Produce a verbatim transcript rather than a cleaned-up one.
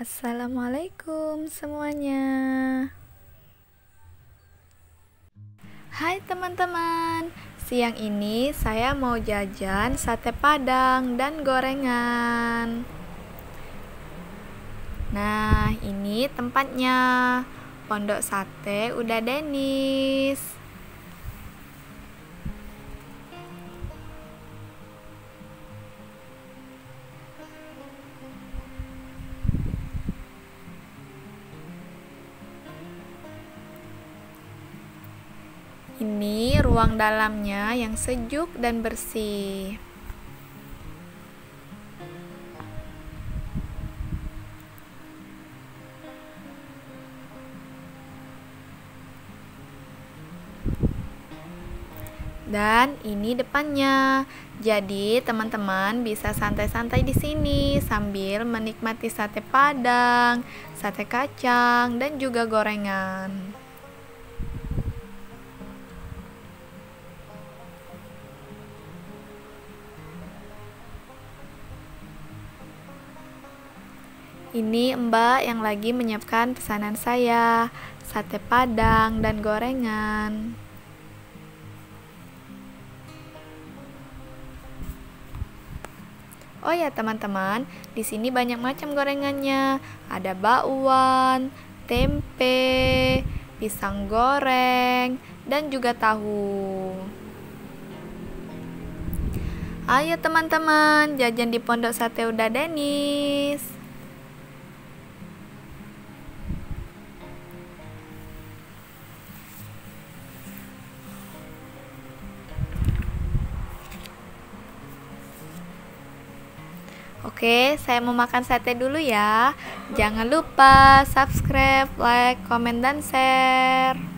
Assalamualaikum semuanya. Hai teman-teman, siang ini saya mau jajan sate padang dan gorengan. Nah, ini tempatnya, Pondok Sate Uda Denis. Ini ruang dalamnya yang sejuk dan bersih. Dan ini depannya. Jadi, teman-teman bisa santai-santai di sini sambil menikmati sate padang, sate kacang, dan juga gorengan. Ini Mbak yang lagi menyiapkan pesanan saya, sate padang dan gorengan. Oh ya teman-teman, di sini banyak macam gorengannya. Ada bakwan, tempe, pisang goreng, dan juga tahu. Ayo teman-teman, jajan di Pondok Sate Uda Denis. Oke, saya mau makan sate dulu ya. Jangan lupa subscribe, like, komen, dan share.